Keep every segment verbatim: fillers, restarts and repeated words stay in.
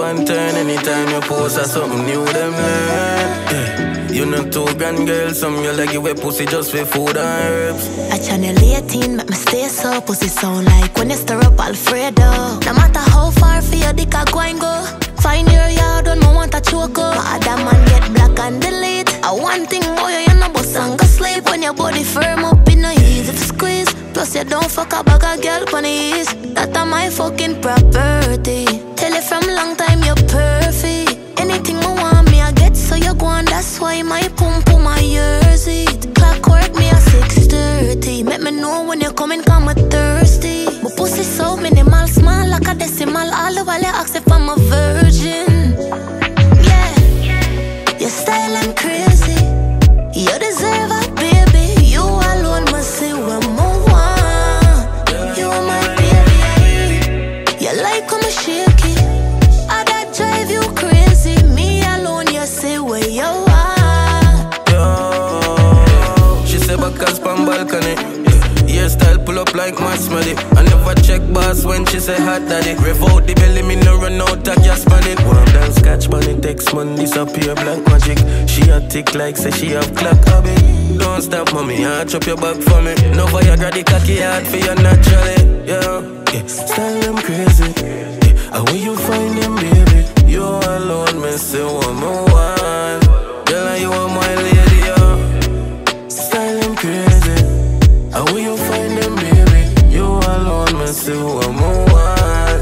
one turn anytime you post or something new them learn. Yeah. You know two grand girl, some you like you wear pussy just for food and herbs. I channel eighteen, make me stay so. Pussy sound like when you stir up Alfredo. No matter how far for your dick I go and go. Find your yard when I want a choco. My other man get black and delete. I one thing boy, you know bust and go sleep. When your body firm up, it no easy to squeeze. Plus you don't fuck a bag of girl on the east. That a my fucking property. Tell you from long time you're perfect. Anything I want me I get, so you go on. That's why my pump pum my years it. Clockwork me at six thirty. Make me know when you're coming, come me thirsty. My pussy so minimal, small like a decimal. All the while you ask if I'm a virgin. Yeah, your style I'm crazy. You deserve a baby. You alone must say one more one. You are my baby. You like how me shake it. I that drive you crazy. Me alone, you say where you are. Yo, she say back as pan balcony. Hairstyle pull up like my smelly. I never check boss when she say hot daddy. Rev out the belly, me no run out of gas on it. Warm down scotch bunny, text man disappear black magic. She a tick like say she have clock habit. Don't stop mommy, arch up your back for me. No Viagra the cocky hard for you naturally. Yeah, yeah. Style them crazy. Yeah. And where you find them baby? You alone, me say one more one. Girl, and you are my lady, yeah. Style them crazy. And where you find them, baby? You alone, me see one more one.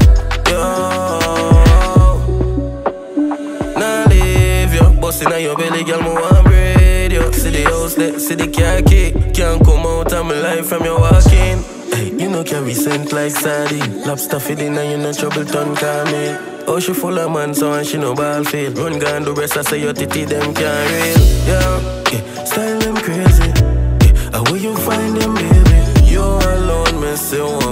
Yo, nah leave you. Bustin' on your belly, girl, me want breed you. See the house there, see the car key. Can't come out of my life from your walking. Hey, you know carry scent like sardine. Lobster feeding and you no trouble turn coming. Oh, she full of man, so and she no ball feel. Run gun the rest, I say your titty them can't real. Yeah, yeah, style them crazy. And where you find them, baby? You alone, me say one.